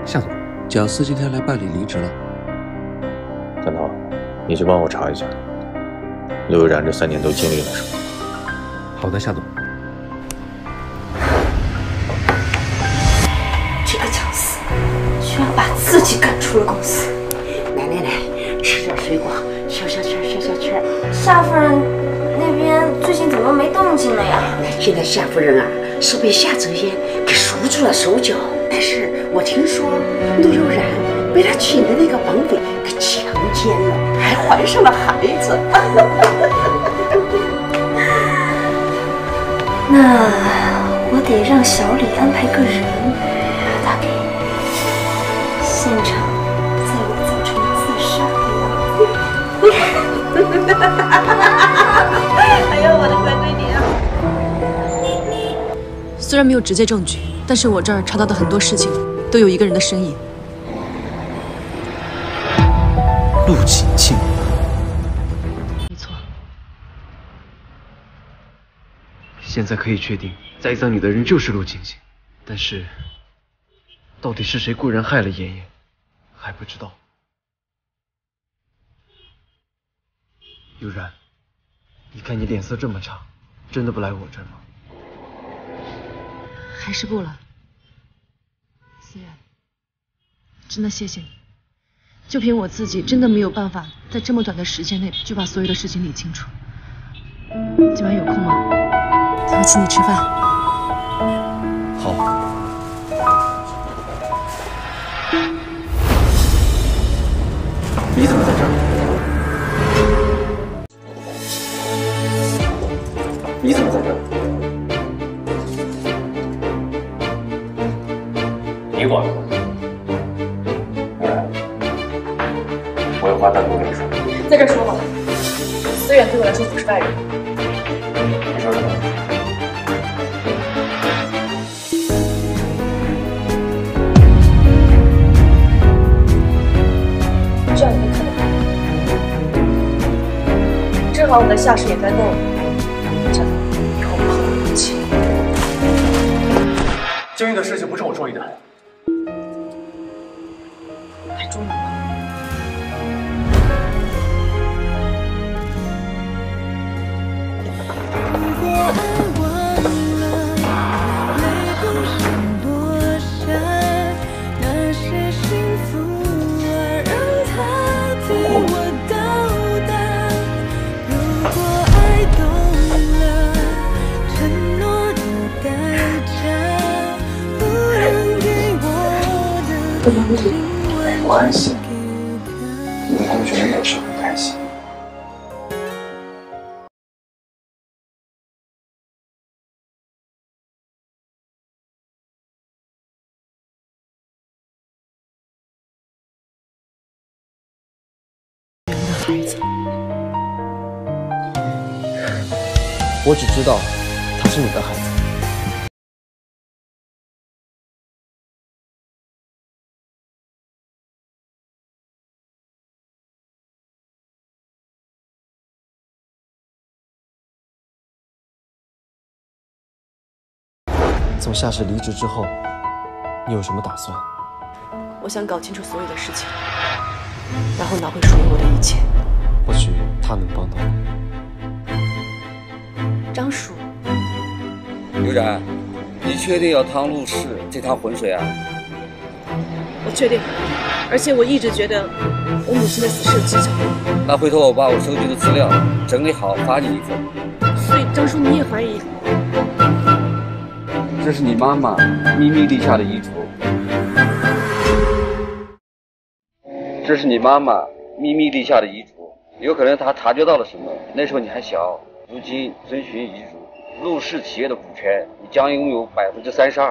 夏总，蒋四今天来办理离职了。 江涛，你去帮我查一下，陆悠然这3年都经历了什么。 好的，夏总。 这个蒋四居然把自己赶出了公司。 来，吃点水果，消消气。 夏夫人那边最近怎么没动静了呀？ 现在夏夫人啊是被夏泽言给赎出了手脚，但是我听说陆悠然被他请的那个绑匪给强奸了，还怀上了孩子。 那我得让小李安排个人把他给现场在我造成自杀的样子。 哎呦，我的乖闺女啊！ 虽然没有直接证据，但是我这儿查到的很多事情都有一个人的身影。 陆锦庆。 没错。 现在可以确定，栽赃你的人就是陆锦庆，但是，到底是谁雇人害了爷爷，还不知道。悠然，你看你脸色这么差，真的不来我这儿吗？ 还是不了。思远，真的谢谢你。就凭我自己，真的没有办法在这么短的时间内就把所有的事情理清楚。今晚有空吗？我请你吃饭。 好。 你怎么在这儿？你怎么在这儿？ 你管？我有话单独跟你说。 在这儿说吧。思远对我来说不是外人。 你说什么？ 这样也可能。正好我的下属也该动了。夏总，以后不好好客气。 江玉的事情不是我处理的。 太重要了。 没关系，你的同学也是很开心。 孩子， 我只知道他是你的孩子。从夏氏离职之后，你有什么打算？ 我想搞清楚所有的事情，然后拿回属于我的一切。 或许他能帮到你。 张叔， 悠然，你确定要趟陆氏这趟浑水啊？ 我确定，而且我一直觉得我母亲的死是有蹊跷。 那回头我把我收集的资料整理好发你一份。 所以张叔你也怀疑？ 这是你妈妈秘密立下的遗嘱。这是你妈妈秘密立下的遗嘱，有可能她察觉到了什么，那时候你还小。如今遵循遗嘱，陆氏企业的股权你将拥有32%。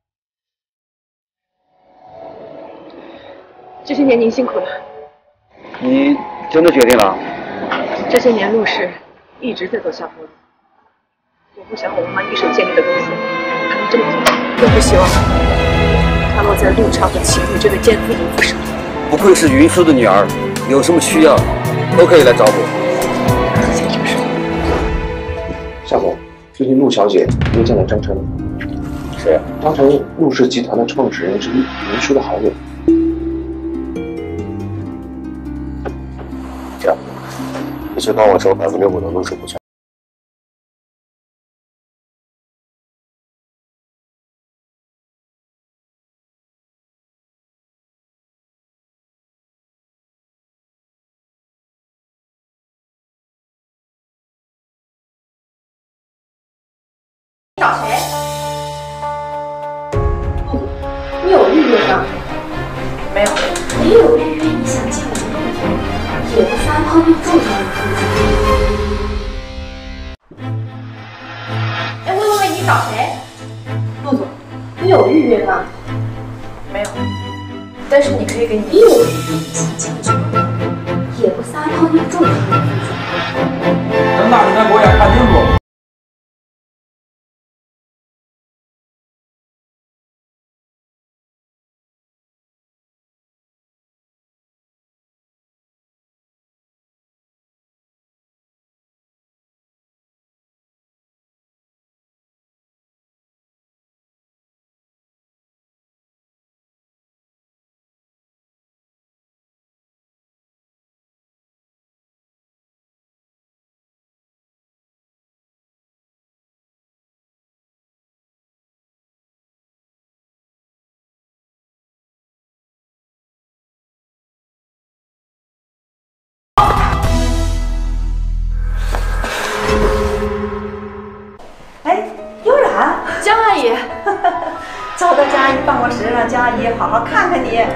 这些年您辛苦了。 你真的决定了？ 这些年陆氏一直在走下坡路，我不想我妈妈一手建立的公司他们这么做，更不希望它落在陆超和齐虎这个奸夫淫妇手里。 不愧是云舒的女儿，有什么需要都可以来找我。 夏总，最近陆小姐约见了张琛。 谁呀？当成陆氏集团的创始人之一，林叔的好友。这样，你去帮我收65%的陆氏股权。 找谁？你有预约吗？没有。没有预约，你想见我陆总，也不发泡面重要的哎，喂，你找谁？陆总，你有预约吗？没有。但是你可以给你有预约，你想见我，也不发泡面重要的睁大你的狗眼看清楚。 哎，悠然， 江阿姨， 找到江阿姨办公室让江阿姨好好看看你。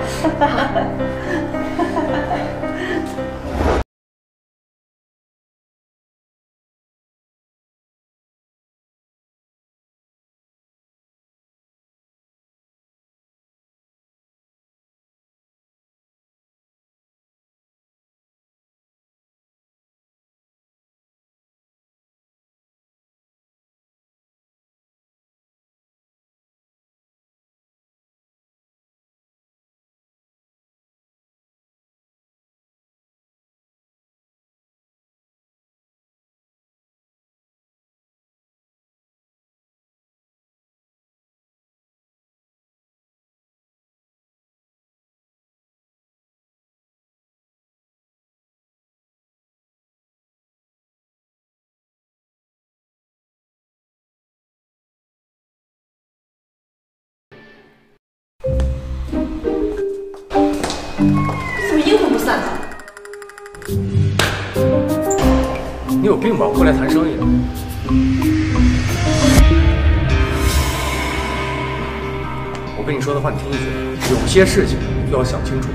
怎么阴魂不散的？ 你有病吧？我过来谈生意的。我跟你说的话你听一句，有些事情就要想清楚。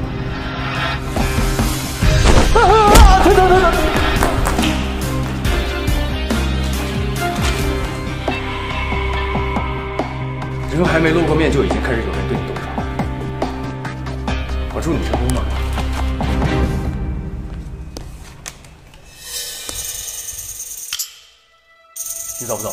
疼！人还没露过面，就已经开始有人对你动手。我祝你成功吧。你走不走？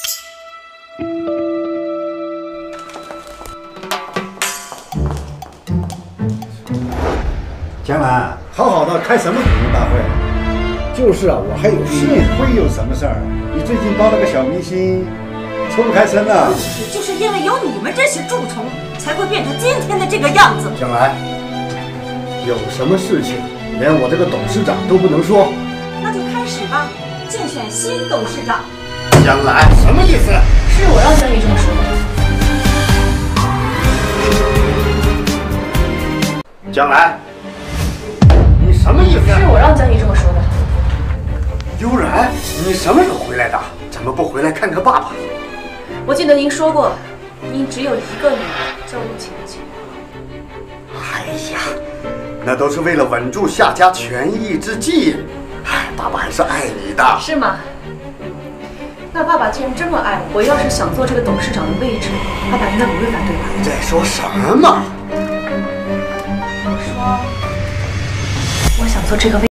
江兰，好好的开什么股东大会？就是啊，我还有事。会有什么事儿？你最近帮那个小明星抽不开身了。 就是因为有你们这些蛀虫，才会变成今天的这个样子。 江兰，有什么事情连我这个董事长都不能说？ 那就开始吧，竞选新董事长。 江兰，什么意思？ 是我让江姨这么说的。 江兰，你什么意思？ 是我让江姨这么说的。 悠然，你什么时候回来的？怎么不回来看看爸爸？ 我记得您说过，您只有一个女儿，叫陆晴晴。 哎呀，那都是为了稳住夏家权益之计。哎，爸爸还是爱你的。 是吗？那爸爸既然这么爱我，我要是想做这个董事长的位置，爸爸应该不会反对吧？ 你在说什么？ 我说，我想做这个位置。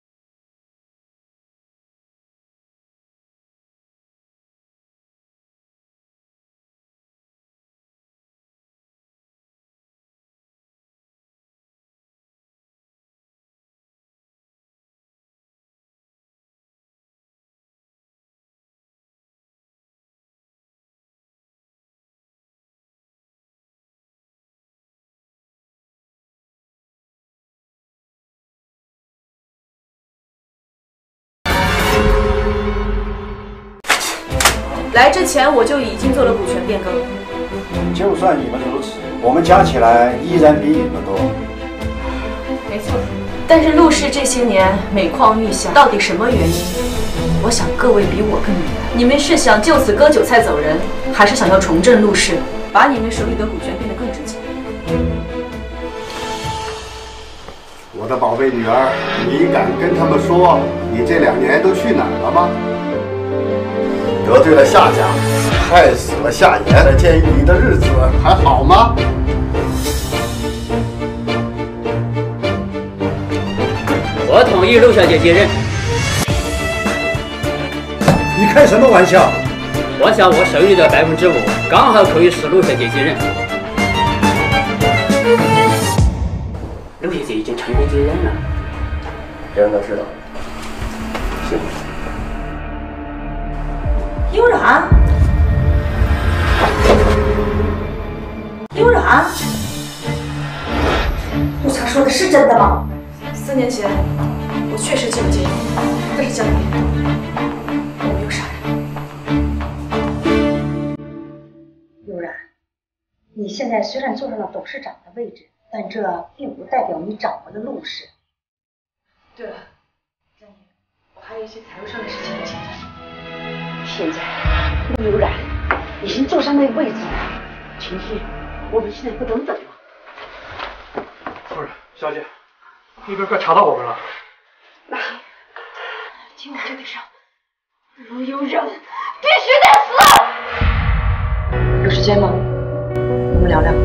来之前我就已经做了股权变更。 就算你们如此，我们加起来依然比你们多。 没错，但是陆氏这些年每况愈下，到底什么原因？我想各位比我更明白。你们是想就此割韭菜走人，还是想要重振陆氏，把你们手里的股权变得更值钱？ 我的宝贝女儿，你敢跟他们说你这2年都去哪儿了吗？得罪了夏家，害死了夏言，在监狱里的日子还好吗？ 我同意陆小姐接任。 你开什么玩笑？ 我想我剩余的5%刚好可以使陆小姐接任。陆小姐已经成功接任了， 别让她知道。谢谢。 悠然，悠然， 陆强说的是真的吗 ？4年前，我确实进了监狱，但是江离，我没有杀人。 悠然，你现在虽然坐上了董事长的位置，但这并不代表你掌握了陆氏。 对了，江离，我还有一些财务上的事情要请教你。 现在陆悠然已经坐上那个位置了，晴天，我们现在不能等了。 夫人，小姐，那边快查到我们了。 那今晚就得上，陆悠然必须得死！ 有时间吗？我们聊聊。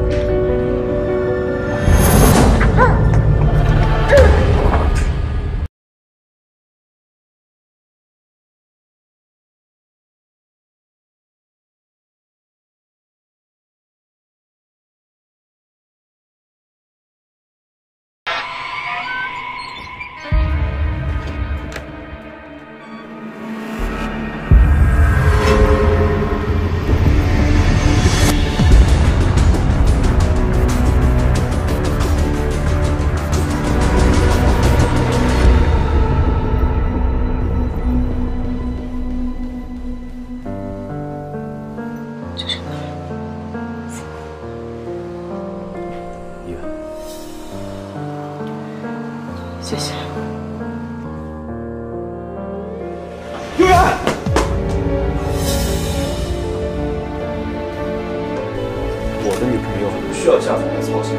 谢谢。 悠然， 我的女朋友不需要夏总来操心。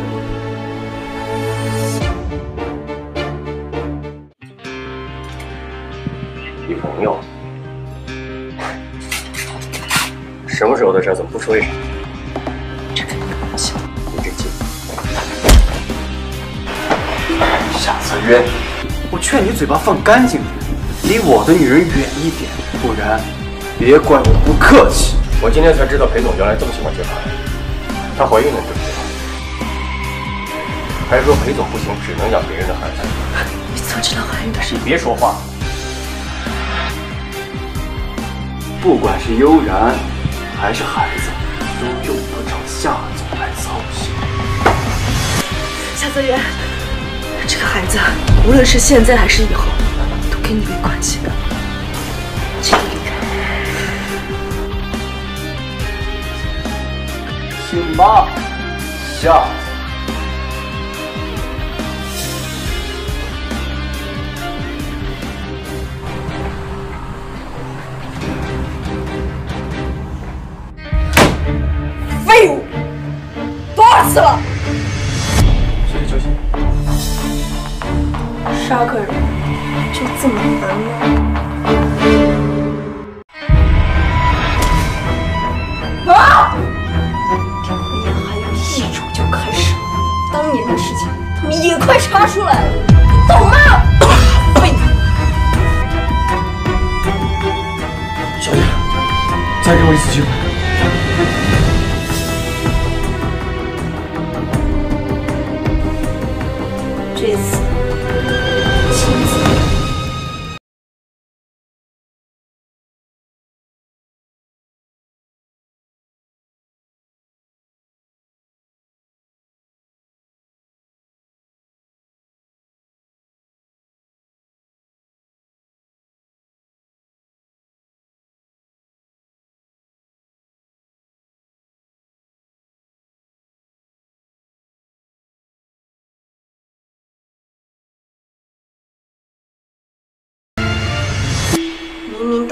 女朋友？什么时候的事？怎么不说一声？ 这跟你有关系吗？ 你这劲！ 夏子渊，我劝你嘴巴放干净点，离我的女人远一点，不然别怪我不客气。 我今天才知道裴总原来这么喜欢接盘，她怀孕了，对不对？还说裴总不行，只能养别人的孩子。 你怎么知道怀孕的事？ 你别说话。 不管是悠然还是孩子，都用不着夏总来操心。 夏泽源，这个孩子无论是现在还是以后，都跟你没关系的，请你离开。 行吧，夏。 废物！多少次了？ 休息休息。 杀个人就这么难吗？啊！调研还有1周就开始了，当年的事情他们也快查出来了，你懂吗？废物！ 小姐，再给我一次机会。 这次。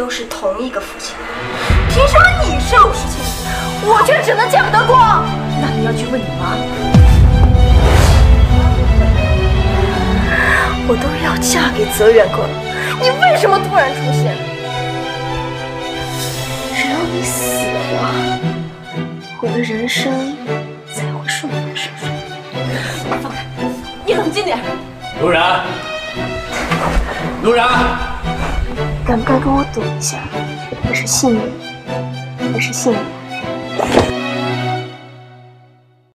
都是同一个父亲，凭什么你是陆世清，我却只能见不得光？那你要去问你妈。我都要嫁给泽远哥了，你为什么突然出现？只要你死了，我的人生才会顺风顺水。放开！你冷静点。 陆然，陆然， 敢不敢跟我赌一下，你是信你，还是信你？